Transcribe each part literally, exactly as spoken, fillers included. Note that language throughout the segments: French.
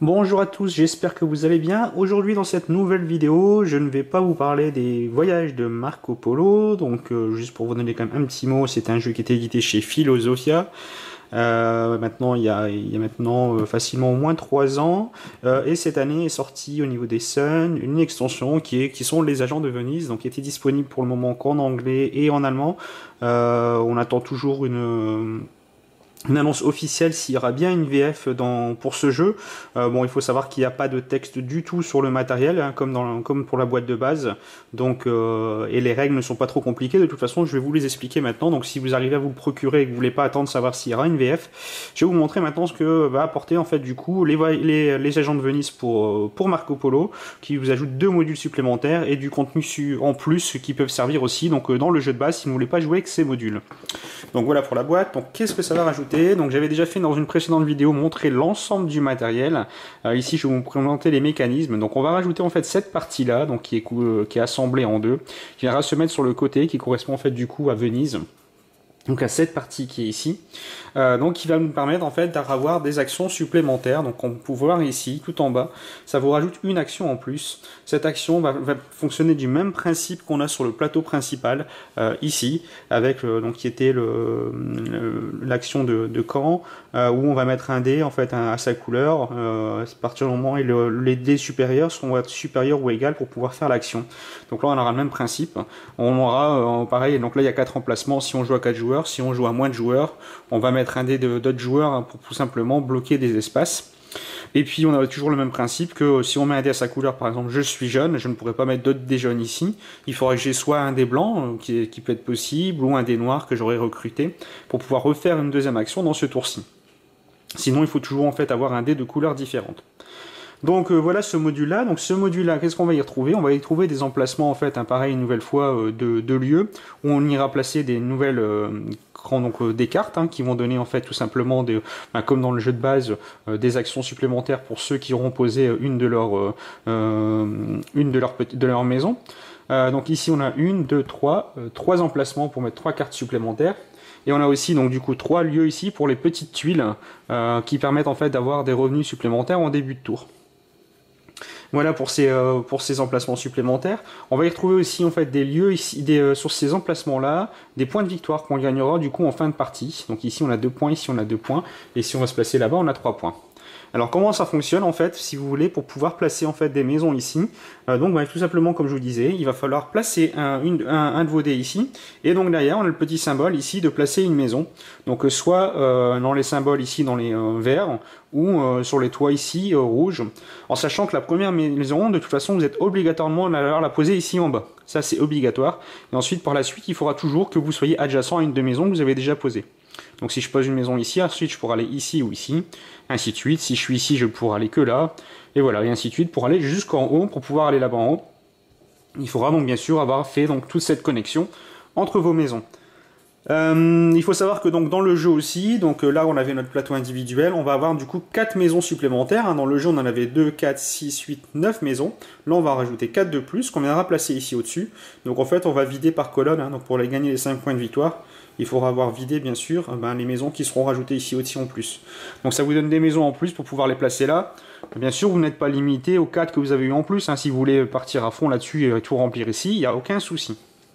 Bonjour à tous, j'espère que vous allez bien. Aujourd'hui dans cette nouvelle vidéo, je ne vais pas vous parler des voyages de Marco Polo. Donc euh, juste pour vous donner quand même un petit mot, c'est un jeu qui était édité chez Philosophia. Euh, maintenant, il y a, il y a maintenant euh, facilement au moins trois ans. Euh, et cette année est sortie au niveau des Sun une extension qui, est, qui sont les agents de Venise, donc qui était disponible pour le moment qu'en anglais et en allemand. Euh, on attend toujours une une annonce officielle s'il y aura bien une V F dans, pour ce jeu. Euh, bon, il faut savoir qu'il n'y a pas de texte du tout sur le matériel, hein, comme, dans, comme pour la boîte de base. Donc, euh, et les règles ne sont pas trop compliquées. De toute façon, je vais vous les expliquer maintenant. Donc, si vous arrivez à vous le procurer et que vous voulez pas attendre de savoir s'il y aura une V F, je vais vous montrer maintenant ce que va apporter en fait du coup les, les, les agents de Venise pour, pour Marco Polo, qui vous ajoute deux modules supplémentaires et du contenu en plus qui peuvent servir aussi donc dans le jeu de base si vous ne voulez pas jouer avec ces modules. Donc voilà pour la boîte. Donc qu'est-ce que ça va rajouter? Donc j'avais déjà fait dans une précédente vidéo montrer l'ensemble du matériel. Euh, ici je vais vous présenter les mécanismes. Donc on va rajouter en fait cette partie là, donc qui est, euh, qui est assemblée en deux, qui va se mettre sur le côté, qui correspond en fait du coup à Venise. Donc à cette partie qui est ici, euh, donc qui va nous permettre en fait d'avoir des actions supplémentaires. Donc on peut voir ici, tout en bas, ça vous rajoute une action en plus. Cette action va, va fonctionner du même principe qu'on a sur le plateau principal euh, ici, avec euh, donc qui était l'action de, de camp, euh, où on va mettre un dé en fait à, à sa couleur. Euh, à partir du moment où le, les dés supérieurs seront être supérieurs ou égales pour pouvoir faire l'action. Donc là on aura le même principe. On aura euh, pareil. Donc là il y a quatre emplacements si on joue à quatre joueurs. Si on joue à moins de joueurs, on va mettre un dé d'autres joueurs pour tout simplement bloquer des espaces. Et puis on a toujours le même principe que si on met un dé à sa couleur, par exemple je suis jaune, je ne pourrais pas mettre d'autres dés jaunes ici. Il faudrait que j'ai soit un dé blanc, qui, qui peut être possible, ou un dé noir que j'aurais recruté, pour pouvoir refaire une deuxième action dans ce tour-ci. Sinon il faut toujours en fait avoir un dé de couleur différente. Donc euh, voilà ce module-là. Donc ce module-là, qu'est-ce qu'on va y retrouver? On va y trouver des emplacements en fait, hein, pareil une nouvelle fois euh, de, de lieux où on ira placer des nouvelles euh, donc euh, des cartes hein, qui vont donner en fait tout simplement des, ben, comme dans le jeu de base euh, des actions supplémentaires pour ceux qui auront posé une de leurs euh, une de leurs de leur maison. Euh, donc ici on a une, deux, trois, euh, trois emplacements pour mettre trois cartes supplémentaires. Et on a aussi donc du coup trois lieux ici pour les petites tuiles euh, qui permettent en fait d'avoir des revenus supplémentaires en début de tour. Voilà pour ces, euh, pour ces emplacements supplémentaires. On va y retrouver aussi en fait des lieux ici, des, euh, sur ces emplacements-là, des points de victoire qu'on gagnera du coup en fin de partie. Donc ici on a deux points, ici on a deux points, et si on va se placer là-bas on a trois points. Alors comment ça fonctionne en fait, si vous voulez, pour pouvoir placer en fait des maisons ici. euh, Donc bah, tout simplement comme je vous disais, il va falloir placer un, une, un, un de vos dés ici, et donc derrière on a le petit symbole ici de placer une maison. Donc euh, soit euh, dans les symboles ici dans les euh, verts, ou euh, sur les toits ici euh, rouges, en sachant que la première maison, de toute façon vous êtes obligatoirement à la poser ici en bas. Ça c'est obligatoire, et ensuite par la suite il faudra toujours que vous soyez adjacent à une de maisons que vous avez déjà posées. Donc si je pose une maison ici, ensuite je pourrai aller ici ou ici, ainsi de suite. Si je suis ici, je pourrai aller que là, et voilà, et ainsi de suite, pour aller jusqu'en haut, pour pouvoir aller là-bas en haut. Il faudra donc bien sûr avoir fait donc toute cette connexion entre vos maisons. Euh, il faut savoir que donc dans le jeu aussi, donc là on avait notre plateau individuel, on va avoir du coup quatre maisons supplémentaires. Hein. Dans le jeu on en avait deux, quatre, six, huit, neuf maisons. Là on va rajouter quatre de plus qu'on viendra placer ici au-dessus. Donc en fait on va vider par colonne, hein. Donc pour les gagner les cinq points de victoire, il faudra avoir vidé bien sûr ben, les maisons qui seront rajoutées ici au-dessus en plus. Donc ça vous donne des maisons en plus pour pouvoir les placer là. Bien sûr vous n'êtes pas limité aux quatre que vous avez eu en plus, hein. Si vous voulez partir à fond là-dessus et tout remplir ici, il n'y a aucun souci.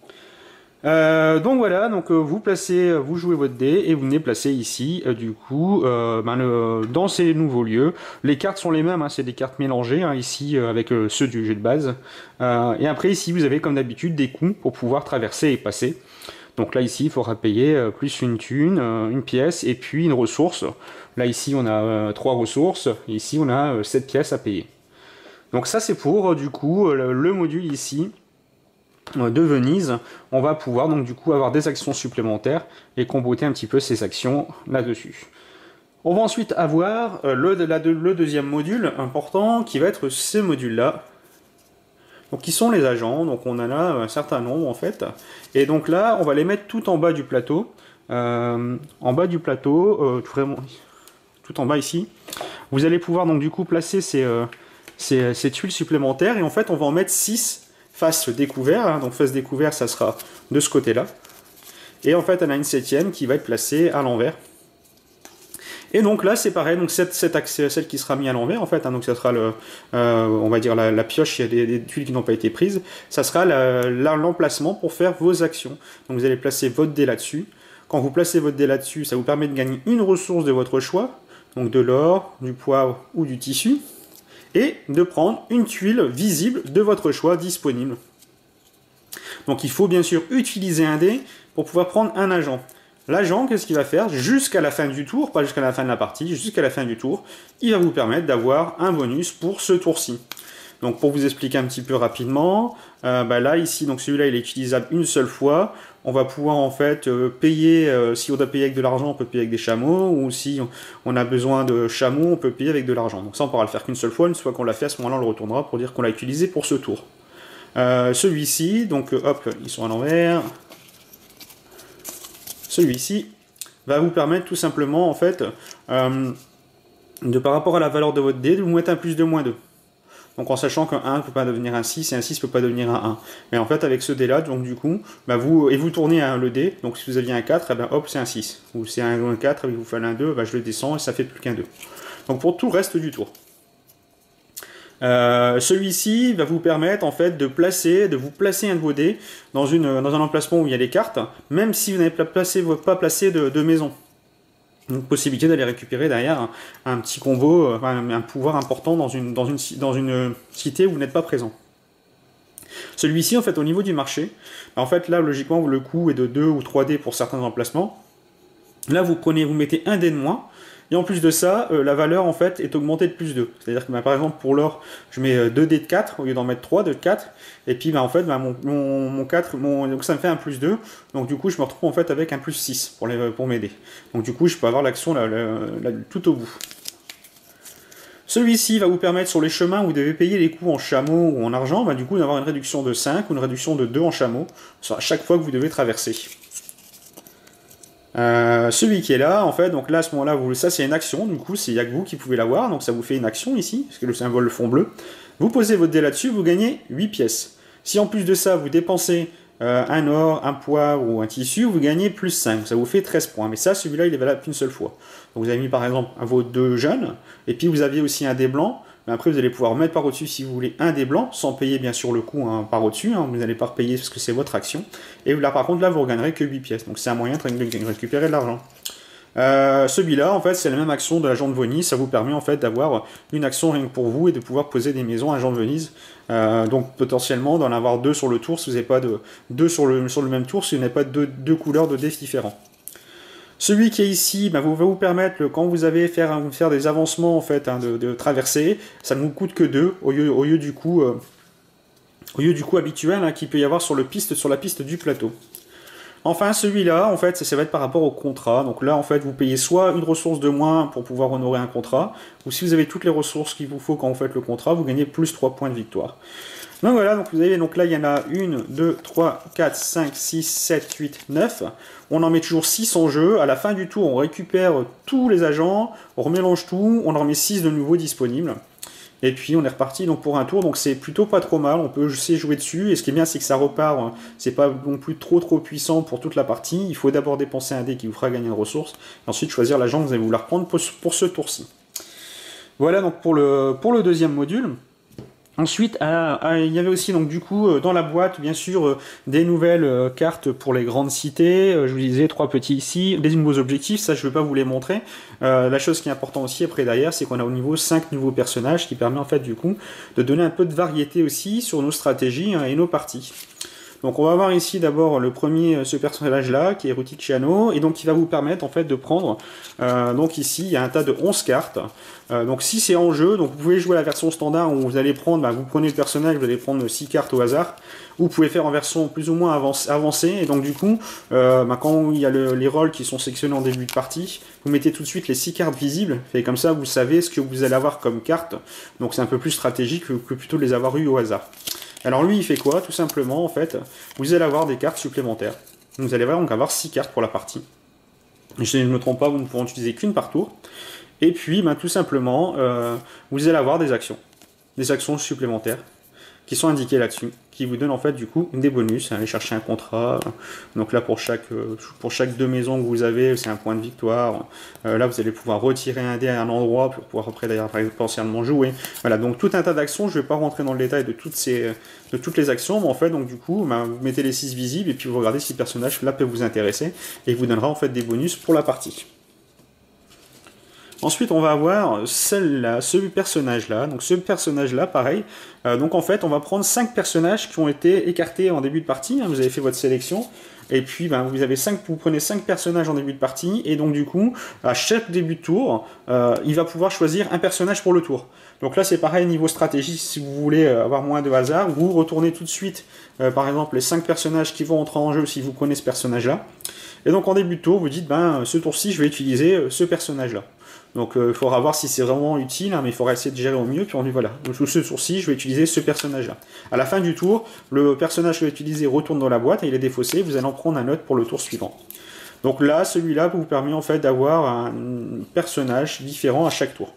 Euh, donc voilà, donc euh, vous placez, vous jouez votre dé et vous venez placer ici, euh, du coup, euh, ben, le, dans ces nouveaux lieux. Les cartes sont les mêmes, hein, c'est des cartes mélangées, hein, ici euh, avec euh, ceux du jeu de base. Euh, et après ici vous avez comme d'habitude des coûts pour pouvoir traverser et passer. Donc là ici il faudra payer euh, plus une thune, euh, une pièce et puis une ressource. Là ici on a euh, trois ressources, et ici on a euh, sept pièces à payer. Donc ça c'est pour euh, du coup le, le module ici de Venise. On va pouvoir donc du coup avoir des actions supplémentaires et compléter un petit peu ces actions là-dessus. On va ensuite avoir euh, le, la, le deuxième module important qui va être ce module-là. Donc qui sont les agents, donc on en a un certain nombre en fait. Et donc là on va les mettre tout en bas du plateau. Euh, en bas du plateau, euh, tout, vraiment, tout en bas ici. Vous allez pouvoir donc du coup placer ces, euh, ces, ces tuiles supplémentaires et en fait on va en mettre six face découvert, hein, donc face découvert ça sera de ce côté là, et en fait elle a une septième qui va être placée à l'envers, Et donc là c'est pareil, donc cette, cette axe, celle qui sera mise à l'envers en fait, hein, donc ça sera le, euh, on va dire la, la pioche, il y a des, des tuiles qui n'ont pas été prises, ça sera l'emplacement pour faire vos actions. Donc vous allez placer votre dé là-dessus. Quand vous placez votre dé là-dessus, ça vous permet de gagner une ressource de votre choix, donc de l'or, du poivre ou du tissu, et de prendre une tuile visible de votre choix disponible. Donc il faut bien sûr utiliser un dé pour pouvoir prendre un agent. L'agent, qu'est-ce qu'il va faire? Jusqu'à la fin du tour, pas jusqu'à la fin de la partie, jusqu'à la fin du tour, il va vous permettre d'avoir un bonus pour ce tour-ci. Donc pour vous expliquer un petit peu rapidement, euh, bah là ici, donc celui-là il est utilisable une seule fois. On va pouvoir en fait euh, payer, euh, si on doit payer avec de l'argent, on peut payer avec des chameaux, ou si on, on a besoin de chameaux, on peut payer avec de l'argent. Donc ça on pourra le faire qu'une seule fois, une fois qu'on l'a fait, à ce moment-là on le retournera pour dire qu'on l'a utilisé pour ce tour. Euh, Celui-ci, donc euh, hop, ils sont à l'envers. Celui-ci va vous permettre tout simplement en fait euh, de par rapport à la valeur de votre dé de vous mettre un plus deux moins deux. Donc en sachant qu'un un ne peut pas devenir un six et un six ne peut pas devenir un un. Mais en fait avec ce dé là, donc du coup, bah vous, et vous tournez un, le dé, donc si vous aviez un quatre, et ben hop c'est un six. Ou c'est un quatre et vous faites un deux, bah je le descends et ça fait plus qu'un deux. Donc pour tout le reste du tour. Euh, Celui-ci va vous permettre en fait de placer, de vous placer un de vos dés dans, une, dans un emplacement où il y a les cartes, même si vous n'avez pas placé, pas placé de, de maison. Donc possibilité d'aller récupérer derrière un, un petit combo, un, un pouvoir important dans une, dans une, dans une cité où vous n'êtes pas présent. Celui-ci en fait au niveau du marché, en fait là logiquement le coût est de deux ou trois dés pour certains emplacements. Là vous prenez, vous mettez un dé de moins. Et en plus de ça, euh, la valeur en fait est augmentée de plus deux. C'est-à-dire que bah, par exemple pour l'or, je mets euh, deux dés de quatre au lieu d'en mettre trois, deux de quatre. Et puis bah, en fait bah, mon, mon, mon quatre, mon, donc ça me fait un plus deux. Donc du coup je me retrouve en fait avec un plus six pour, les, pour m'aider. Donc du coup je peux avoir l'action là, là, là, tout au bout. Celui-ci va vous permettre sur les chemins où vous devez payer les coûts en chameau ou en argent, bah, du coup d'avoir une réduction de cinq ou une réduction de deux en chameau à chaque fois que vous devez traverser. Euh, celui qui est là, en fait, donc là à ce moment-là, vous, ça c'est une action, du coup, il n'y a que vous qui pouvez l'avoir, donc ça vous fait une action ici, parce que le symbole le fond bleu. Vous posez votre dé là-dessus, vous gagnez huit pièces. Si en plus de ça, vous dépensez euh, un or, un poivre ou un tissu, vous gagnez plus cinq, ça vous fait treize points. Mais ça, celui-là, il est valable qu'une seule fois. Donc vous avez mis par exemple vos deux jeunes, et puis vous aviez aussi un dé blanc. Mais après, vous allez pouvoir mettre par au-dessus, si vous voulez, un dé blanc, sans payer bien sûr le coup hein, par au-dessus. Hein, vous n'allez pas repayer parce que c'est votre action. Et là, par contre, là, vous ne regagnerez que huit pièces. Donc, c'est un moyen de récupérer de l'argent. Euh, Celui-là, en fait, c'est la même action de l'agent de Venise. Ça vous permet, en fait, d'avoir une action rien que pour vous et de pouvoir poser des maisons à l'agent de Venise. Euh, donc, potentiellement, d'en avoir deux sur le tour si vous n'avez pas de deux sur le, sur le même tour, si vous n'avez pas deux, deux couleurs de dés différents. Celui qui est ici bah, vous, va vous permettre, le, quand vous avez faire, faire des avancements en fait, hein, de, de traverser, ça ne vous coûte que deux au lieu, au lieu du coup, euh, au lieu du coup habituel hein, qu'il peut y avoir sur, le piste, sur la piste du plateau. Enfin, celui-là, en fait, ça, ça va être par rapport au contrat. Donc là, en fait, vous payez soit une ressource de moins pour pouvoir honorer un contrat, ou si vous avez toutes les ressources qu'il vous faut quand vous faites le contrat, vous gagnez plus trois points de victoire. Donc voilà, donc vous avez, donc là il y en a un, deux, trois, quatre, cinq, six, sept, huit, neuf. On en met toujours six en jeu. À la fin du tour, on récupère tous les agents, on remélange tout, on en remet six de nouveau disponibles. Et puis on est reparti donc pour un tour, donc c'est plutôt pas trop mal, on peut aussi jouer dessus. Et ce qui est bien, c'est que ça repart, c'est pas non plus trop trop puissant pour toute la partie. Il faut d'abord dépenser un dé qui vous fera gagner une ressource, et ensuite choisir l'agent que vous allez vouloir prendre pour, pour ce tour-ci. Voilà donc pour le, pour le deuxième module. Ensuite, à, à, il y avait aussi donc du coup dans la boîte bien sûr euh, des nouvelles euh, cartes pour les grandes cités. Euh, je vous disais trois petits ici, des nouveaux objectifs. Ça, je ne vais pas vous les montrer. Euh, la chose qui est importante aussi après derrière, c'est qu'on a au niveau cinq nouveaux personnages qui permet en fait du coup de donner un peu de variété aussi sur nos stratégies hein, et nos parties. Donc on va voir ici d'abord le premier, ce personnage-là, qui est Ruticiano, et donc qui va vous permettre en fait de prendre, euh, donc ici il y a un tas de onze cartes, euh, donc si c'est en jeu, donc vous pouvez jouer la version standard où vous allez prendre, bah, vous prenez le personnage, vous allez prendre six cartes au hasard, ou vous pouvez faire en version plus ou moins avancée, et donc du coup, euh, bah, quand il y a le, les rôles qui sont sélectionnés en début de partie, vous mettez tout de suite les six cartes visibles, et comme ça vous savez ce que vous allez avoir comme carte, donc c'est un peu plus stratégique que, que plutôt de les avoir eues au hasard. Alors lui, il fait quoi? Tout simplement, en fait, vous allez avoir des cartes supplémentaires. Vous allez donc avoir six cartes pour la partie. Et si je ne me trompe pas, vous ne pourrez en utiliser qu'une par tour. Et puis, ben, tout simplement, euh, vous allez avoir des actions. Des actions supplémentaires. qui sont indiqués là-dessus, qui vous donnent en fait du coup des bonus. Allez chercher un contrat. Donc là pour chaque pour chaque deux maisons que vous avez, c'est un point de victoire. Euh, là vous allez pouvoir retirer un dé à un endroit pour pouvoir après d'ailleurs potentiellement jouer. Voilà, donc tout un tas d'actions. Je ne vais pas rentrer dans le détail de toutes ces de toutes les actions, mais en fait donc du coup bah, vous mettez les six visibles et puis vous regardez si le personnage là peut vous intéresser et il vous donnera en fait des bonus pour la partie. Ensuite, on va avoir celle-là, ce personnage-là. Donc ce personnage-là, pareil. Euh, donc en fait, on va prendre cinq personnages qui ont été écartés en début de partie. Hein, vous avez fait votre sélection. Et puis, ben, vous avez cinq, vous prenez cinq personnages en début de partie. Et donc du coup, à chaque début de tour, euh, il va pouvoir choisir un personnage pour le tour. Donc là, c'est pareil niveau stratégie. Si vous voulez avoir moins de hasard, vous retournez tout de suite, euh, par exemple, les cinq personnages qui vont entrer en jeu si vous prenez ce personnage-là. Et donc en début de tour, vous dites, ben, ce tour-ci, je vais utiliser ce personnage-là. Donc il euh, faudra voir si c'est vraiment utile, hein, mais il faudra essayer de gérer au mieux. Puis on dit voilà, sous ce tour-ci, je vais utiliser ce personnage-là. À la fin du tour, le personnage que vous utilisez retourne dans la boîte et il est défaussé. Vous allez en prendre un autre pour le tour suivant. Donc là, celui-là vous permet en fait d'avoir un personnage différent à chaque tour.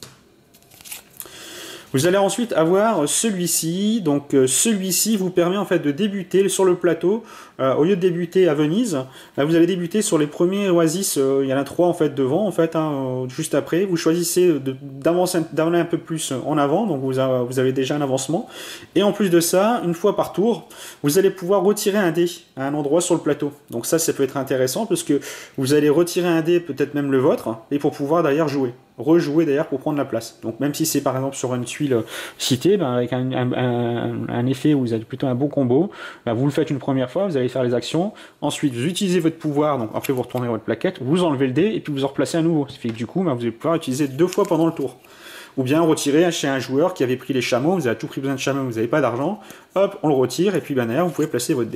Vous allez ensuite avoir celui-ci, donc euh, celui-ci vous permet en fait de débuter sur le plateau, euh, au lieu de débuter à Venise, là, vous allez débuter sur les premiers oasis, euh, il y en a trois en fait devant, en fait, hein, euh, juste après, vous choisissez d'avancer un, un peu plus en avant, donc vous, a, vous avez déjà un avancement, et en plus de ça, une fois par tour, vous allez pouvoir retirer un dé à un endroit sur le plateau, donc ça, ça peut être intéressant, parce que vous allez retirer un dé, peut-être même le vôtre, et pour pouvoir d'ailleurs jouer. Rejouer d'ailleurs pour prendre la place. Donc même si c'est par exemple sur une tuile citée, ben, avec un, un, un, un effet où vous avez plutôt un beau combo, ben, vous le faites une première fois, vous allez faire les actions, ensuite vous utilisez votre pouvoir, donc après vous retournez votre plaquette, vous enlevez le dé et puis vous en replacez à nouveau. Ça fait que du coup ben, vous allez pouvoir utiliser deux fois pendant le tour. Ou bien retirer chez un joueur qui avait pris les chameaux, vous avez tout pris besoin de chameaux, vous n'avez pas d'argent, hop, on le retire et puis ben, derrière vous pouvez placer votre dé.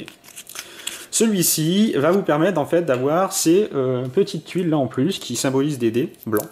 Celui-ci va vous permettre en fait d'avoir ces euh, petites tuiles là en plus qui symbolisent des dés blancs.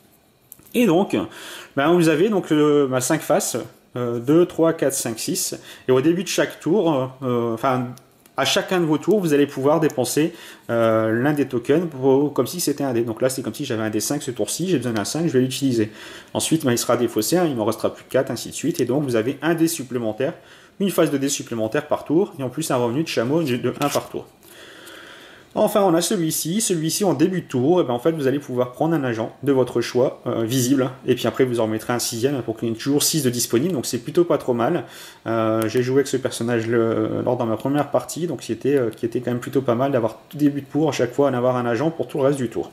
Et donc, ben vous avez donc le, ben cinq faces, euh, deux, trois, quatre, cinq, six. Et au début de chaque tour, euh, enfin, à chacun de vos tours, vous allez pouvoir dépenser euh, l'un des tokens pour, comme si c'était un dé. Donc là, c'est comme si j'avais un dé cinq ce tour-ci, j'ai besoin d'un cinq, je vais l'utiliser. Ensuite, ben, il sera défaussé, hein, il m'en restera plus que quatre, ainsi de suite. Et donc, vous avez un dé supplémentaire, une phase de dé supplémentaire par tour, et en plus un revenu de chameau de un par tour. Enfin, on a celui-ci. Celui-ci, en début de tour, et ben, en fait, vous allez pouvoir prendre un agent de votre choix, euh, visible, et puis après, vous en remettrez un sixième pour qu'il y ait toujours six de disponible, donc c'est plutôt pas trop mal. Euh, J'ai joué avec ce personnage le, lors de ma première partie, donc qui était, euh, qui était quand même plutôt pas mal d'avoir tout début de tour, à chaque fois, en avoir un agent pour tout le reste du tour.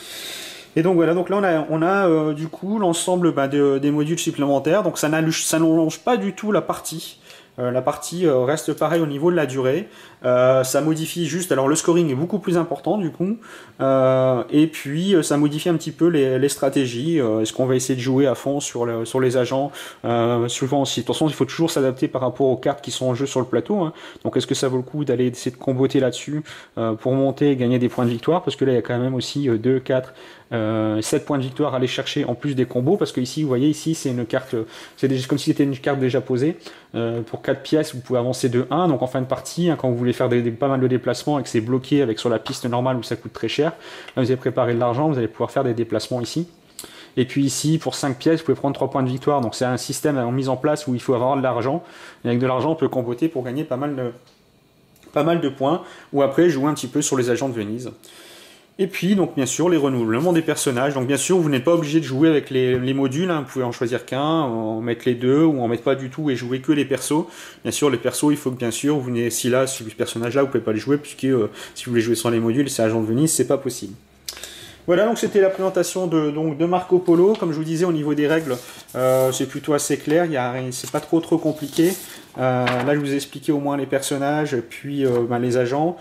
Et donc voilà, donc là on a, on a euh, du coup l'ensemble bah, de, des modules supplémentaires, donc ça n'allonge pas du tout la partie. Euh, la partie euh, reste pareil au niveau de la durée, euh, ça modifie juste, alors le scoring est beaucoup plus important du coup, euh, et puis euh, ça modifie un petit peu les, les stratégies, euh, est-ce qu'on va essayer de jouer à fond sur, le, sur les agents, euh, souvent aussi, de toute façon il faut toujours s'adapter par rapport aux cartes qui sont en jeu sur le plateau, hein. Donc est-ce que ça vaut le coup d'aller essayer de comboter là-dessus euh, pour monter et gagner des points de victoire, parce que là il y a quand même aussi euh, deux, quatre, Euh, sept points de victoire à aller chercher en plus des combos, parce que ici vous voyez ici c'est une carte, c'est comme si c'était une carte déjà posée, euh, pour quatre pièces vous pouvez avancer de un, donc en fin de partie hein, quand vous voulez faire des, des, pas mal de déplacements et que c'est bloqué avec sur la piste normale où ça coûte très cher, là vous avez préparé de l'argent, vous allez pouvoir faire des déplacements ici. Et puis ici, pour cinq pièces, vous pouvez prendre trois points de victoire. Donc c'est un système en mise en place où il faut avoir de l'argent. Et avec de l'argent, on peut comboter pour gagner pas mal de, pas mal de points. Ou après, jouer un petit peu sur les agents de Venise. Et puis, donc bien sûr, les renouvellements des personnages. Donc bien sûr, vous n'êtes pas obligé de jouer avec les, les modules. Hein. Vous pouvez en choisir qu'un, en mettre les deux, ou en mettre pas du tout et jouer que les persos. Bien sûr, les persos, il faut que bien sûr, vous venez si là, ce personnage-là, vous pouvez pas le jouer, puisque euh, si vous voulez jouer sans les modules, c'est agent de Venise, c'est pas possible. Voilà, donc c'était la présentation de, donc, de Marco Polo. Comme je vous disais, au niveau des règles, euh, c'est plutôt assez clair, c'est pas trop trop compliqué. Euh, là, je vous ai expliqué au moins les personnages, puis euh, ben, les agents.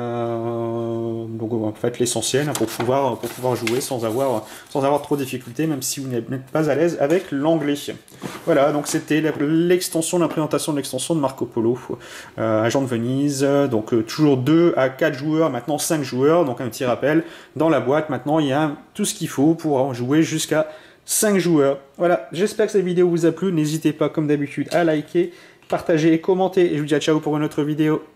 Euh, donc en fait l'essentiel hein, pour pouvoir pour pouvoir jouer sans avoir sans avoir trop de difficultés, même si vous n'êtes pas à l'aise avec l'anglais. Voilà, donc c'était l'extension, la présentation de l'extension de Marco Polo, euh, agent de Venise. Donc euh, toujours deux à quatre joueurs, maintenant cinq joueurs. Donc un petit rappel, dans la boîte maintenant il y a tout ce qu'il faut pour en jouer jusqu'à cinq joueurs. Voilà, j'espère que cette vidéo vous a plu. N'hésitez pas comme d'habitude à liker, partager et commenter. Et je vous dis à ciao pour une autre vidéo.